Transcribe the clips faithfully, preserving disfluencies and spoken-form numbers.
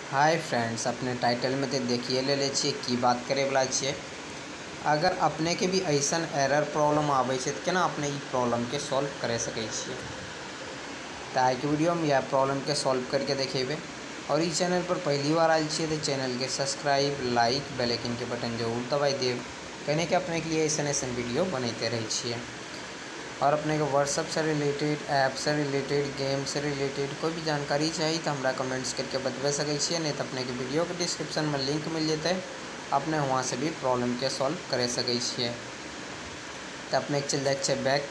Hi friends, अपने title में तो देखिए ले ले छिए की बात करे वाला छिए। अगर अपने के भी ऐसन एरर प्रॉब्लम आवे छे तो केना अपने ई प्रॉब्लम के सॉल्व करे सके छिए। तो आज के वीडियो में यह प्रॉब्लम के सॉल्व करके देखेबे। और इस चैनल पर पहली बार आयल छिए तो चैनल के सब्सक्राइब, लाइक, बेल आइकन के बटन जरूर दबाई देव, कहने के अपने के लिए ऐसा ऐसा वीडियो बनते रहे छिए। और अपने को व्हाट्सअप से रिलेटेड, ऐप से रिलेटेड, गेम से रिलेटेड कोई भी जानकारी चाहिए तो हमरा कमेंट्स करके बतवा सके छिए। नहीं तो अपने के वीडियो के डिस्क्रिप्शन में लिंक मिल जेते, अपने वहाँ से भी प्रॉब्लम के सॉल्व करे सके छिए। तो अपने चल जाए छे बैक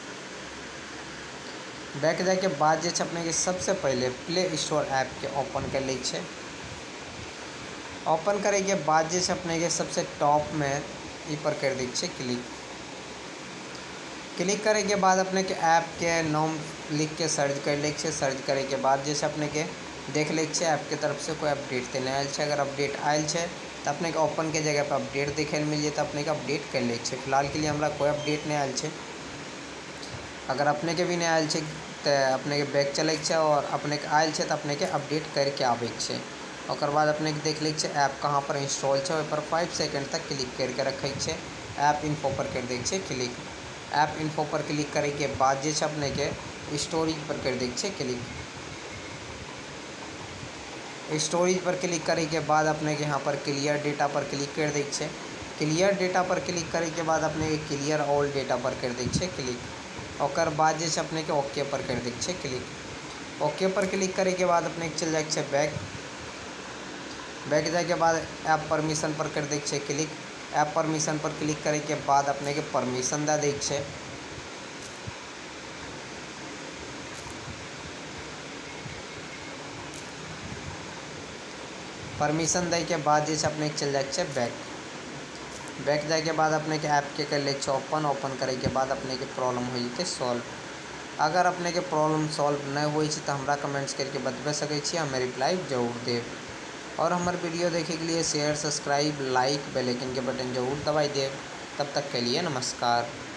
बैक जाए के बाद जे छे अपने के सबसे पहले प्ले स्टोर ऐप के ओपन कर ले छे। ओपन करे के बाद जे छे अपने के सबसे टॉप में ई पर कर दी छे क्लिक। क्लिक करे के बाद अपने के ऐप के नाम लिख के सर्च कर ले छे। सर्च करे के बाद जैसे अपने के देख ले छे ऐप के तरफ से कोई अपडेट तो नहीं आयल छे। अगर अपडेट आयल छे तो अपने के ओपन के जगह पर अपडेट देखे मिल जाए तो अपने के अपडेट कर ले छे। फिलहाल के लिए हमरा कोई अपडेट नहीं आयल छे। अगर अपने के भी नहीं आयल छे तो अपने के बैक चले छे और अपने के आयल छे तो अपने के अपडेट करके आवे छे। और बाद अपने के देख ले छे ऐप कहाँ पर इंस्टॉल छे, ओहि पर फाइव सेकेंड तक क्लिक करके रखे छे। ऐप इन्फो पर कर दे छे क्लिक। ऐप इन्फो पर क्लिक करे के बाद जे छे अपने के स्टोरेज पर कर दे छे क्लिक। स्टोरेज पर क्लिक करे के बाद अपने के यहाँ पर क्लियर डेटा पर क्लिक कर दे छे। क्लियर डेटा पर क्लिक करे के बाद अपने के क्लियर ऑल डेटा पर कर दे छे क्लिक। और बाद जे छे अपने के ओके पर कर दे छे क्लिक। ओके पर क्लिक करे के बाद अपने के चल जाए छे बैक। बैक जाए के बाद ऐप परमिशन पर कर दे छे क्लिक। ऐप परमिशन पर क्लिक करे के बाद अपने के परमिशन दे दे छे। परमिशन दे के बाद जैसे अपने के चल जाए छे बैक। बैक जाए के बाद अपने के ऐप के कर ले छे ओपन। ओपन करे के बाद अपने के प्रॉब्लम हो जते सॉल्व। अगर अपने के प्रॉब्लम सॉल्व नहीं हुई तो हमरा कमेंट्स करके बतवा सके छी, हमें रिप्लाई जरूर देव। और हमारे वीडियो देखे के लिए share, subscribe, like, bell icon के बटन जरूर दबाई देव। तब तक के लिए नमस्कार।